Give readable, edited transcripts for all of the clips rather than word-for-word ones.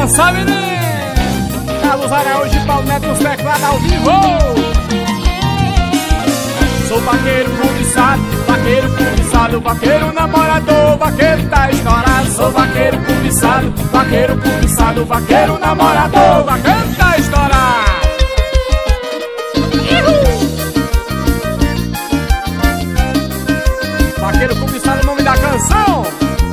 dançar, menino. Carlos Araújo e Paulo Neto, os teclados ao vivo. Sou vaqueiro cobiçado, vaqueiro namorador, vaqueiro tá estourado. Sou vaqueiro cobiçado, vaqueiro namorador, vaqueiro tá estourado. Vaqueiro cobiçado, o nome da canção.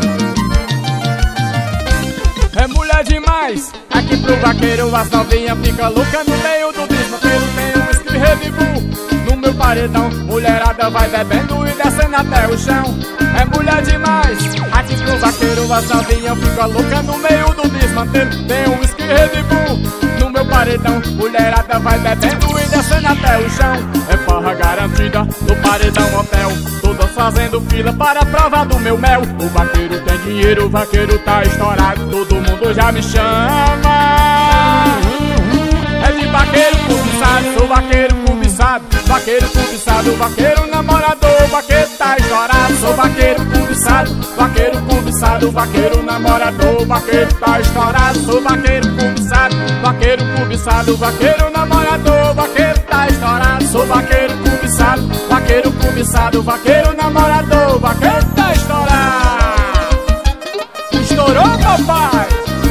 É mulher demais, aqui pro vaqueiro as novinhas fica louca no meio do desmantelo. Tem um whisky Red Bull no meu paredão, mulherada vai bebendo e descendo até o chão. É mulher demais, aqui pro vaqueiro as novinhas fica louca no meio do desmantelo. Tem um whisky Red Bull no meu paredão, mulherada vai bebendo e descendo até o chão. É farra garantida no paredão hotel, todas fazendo fila para a prova do meu mel. O vaqueiro tem dinheiro, o vaqueiro tá estourado, todo mundo já me chama. É de vaqueiro cobiçado, sou vaqueiro cobiçado, vaqueiro namorador, vaqueiro tá estourado. Sou vaqueiro cobiçado, vaqueiro namorador, vaqueiro tá estourado. Sou vaqueiro cobiçado, vaqueiro namorador, vaqueiro tá estourado. Sou vaqueiro cobiçado, vaqueiro namorador, vaqueiro tá estourado. Estourou, papai?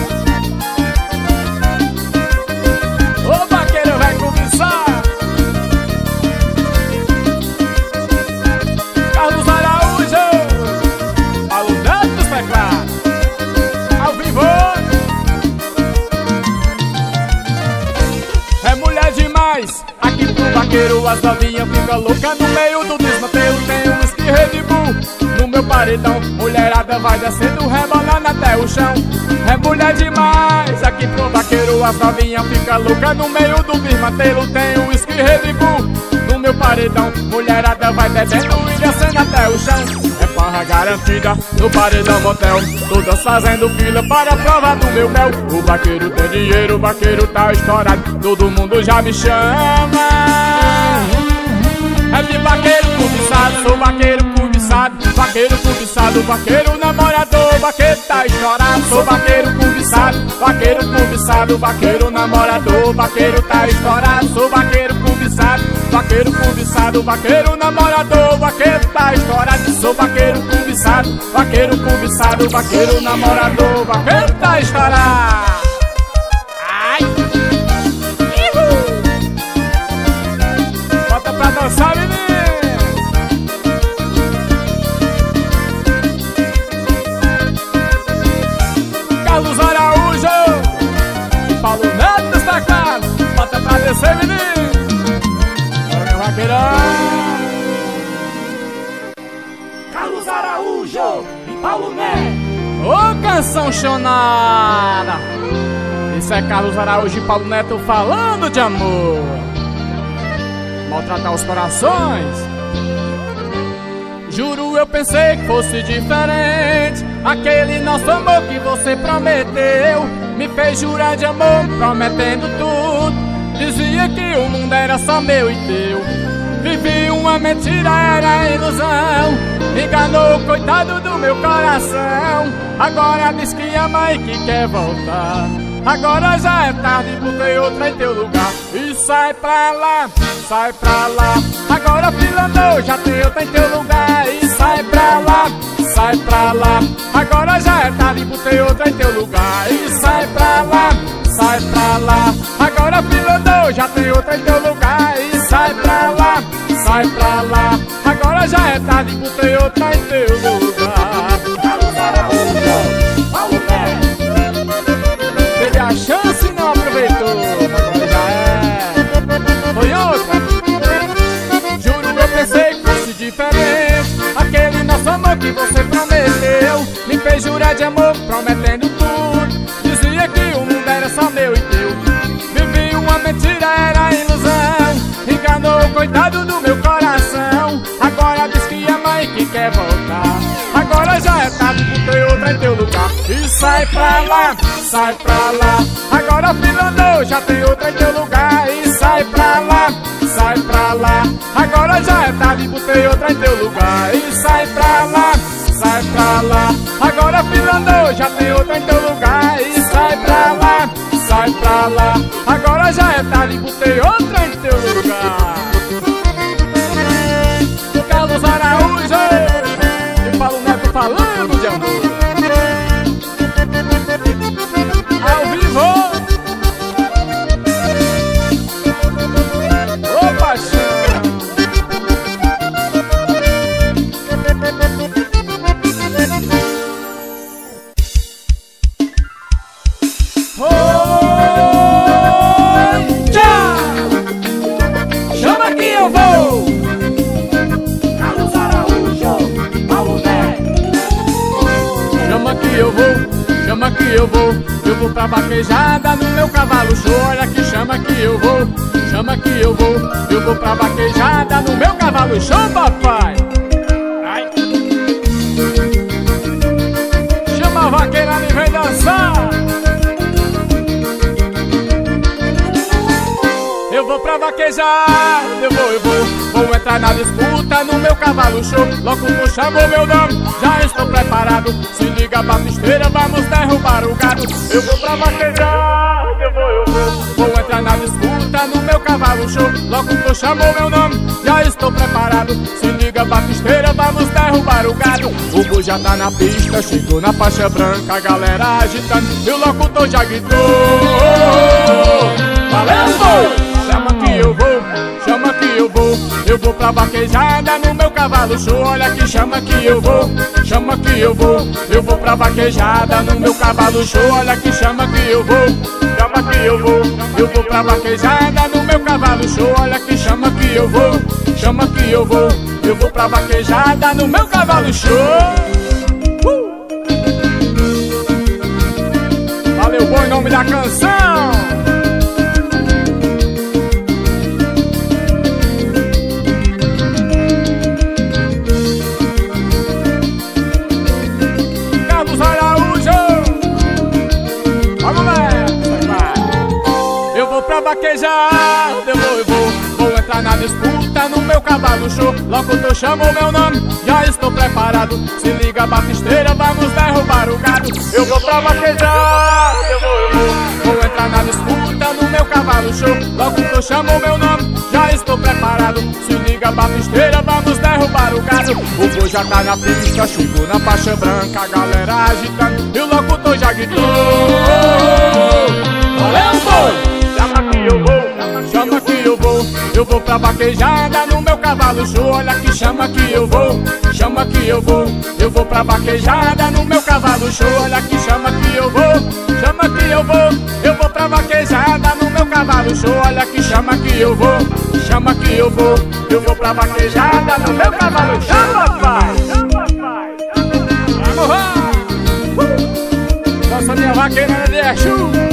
Ô vaqueiro vai cobiçar. Carlos Araújo, Paulo Neto dos teclados, ao vivo. É mulher demais, aqui pro vaqueiro as novinhas fica louca no meio do desmantelo. Tem um whisky Red Bull no meu paredão, mulherada vai descendo, rebolando até o chão. É mulher demais, aqui pro vaqueiro as novinhas fica louca no meio do desmantelo. Tem um whisky Red Bull no meu paredão, mulherada vai bebendo e descendo até o chão. É farra garantida no paredão motel, todas fazendo fila para a prova do meu mel. O vaqueiro tem dinheiro, o vaqueiro tá estourado, todo mundo já me chama. É de vaqueiro cobiçado, sou vaqueiro cobiçado, vaqueiro namorador, vaqueiro tá estourado. Sou vaqueiro cobiçado, vaqueiro namorador, vaqueiro tá estourado. Sou vaqueiro cobiçado, vaqueiro namorador, vaqueiro tá estourado. Sou vaqueiro cobiçado, vaqueiro namorador, vaqueiro tá estourado. Ai! Bota pra dançar, menino! Carlos Araújo e Paulo Neto dos teclados, bota pra descer, menino! Bora, meu vaqueirão! Carlos Araújo e Paulo Neto! Ô, canção chonada! Isso é Carlos Araújo e Paulo Neto falando de amor, maltratar os corações. Juro, eu pensei que fosse diferente, aquele nosso amor que você prometeu. Me fez jurar de amor, prometendo tudo, dizia que o mundo era só meu e teu. Vivi uma mentira, era ilusão, enganou o coitado do meu coração. Agora diz que ama e que quer voltar, agora já é tarde, botei outra em teu lugar. E sai pra lá, agora fila andou, já tem outra em teu lugar. E sai pra lá, agora já é tarde, botei outra em teu lugar. E sai pra lá, agora fila andou, já tem outra em teu lugar. E sai pra lá, agora já é tarde, botei outra em teu lugar. Teve a chance e não aproveitou, agora já é. Foi outra. Juro, eu pensei que fosse diferente, aquele nosso amor que você prometeu. Me fez jurar de amor, prometendo tudo, dizia que o mundo era só meu e teu. Vivi uma mentira, era ilusão, enganou o coitado do meu coração. Agora diz que ama e que quer voltar, agora já é tarde, botei outra em teu lugar. E sai pra lá, agora fila andou, já tem outra em teu lugar. E sai pra lá, agora já é tarde, botei outra em teu lugar. E sai pra lá, agora fila andou, já tem outra em teu lugar. E sai pra lá, eu vou pra vaquejada no meu cavalo show. Olha que chama que eu vou pra vaquejada no meu cavalo show, papai. Ai. Chama a vaqueira e vem dançar. Eu vou pra vaquejada, vou entrar na disputa no meu cavalo show. Logo tu chamou meu nome, já estou preparado. Se liga, batisteira, vamos derrubar o gado. Eu vou pra vaquejada, vou entrar na disputa no meu cavalo show. Logo tu chamou meu nome, já estou preparado. Se liga, batisteira, vamos derrubar o gado. O boi já tá na pista, chegou na faixa branca, a galera agitando e o locutor já gritou: valeu, boi! Chama que eu vou pra vaquejada no meu cavalo show. Olha que chama que eu vou pra vaquejada no meu cavalo show. Olha que chama que eu vou pra vaquejada no meu cavalo show. Olha que chama que eu vou pra vaquejada no meu cavalo show. Valeu, bom, em nome da canção. Vaquejada, vou entrar na disputa no meu cavalo show. Logo tu chamou meu nome, já estou preparado. Se liga, batisteira, vamos derrubar o gado. Eu vou pra vaquejada, vou entrar na disputa no meu cavalo show. Logo tu chamou meu nome, já estou preparado. Se liga, batisteira, vamos derrubar o gado. O boi já tá na pista, chegou na faixa branca, a galera agitando e o locutor já gritou: valeu, boi! Eu vou pra vaquejada no meu cavalo show. Olha que chama que eu vou pra vaquejada no meu cavalo show. Olha que chama que eu vou pra vaquejada no meu cavalo show. Olha que chama que eu vou pra vaquejada no meu cavalo show, papai. Vamos lá! Nossa minha vaqueira de Exu.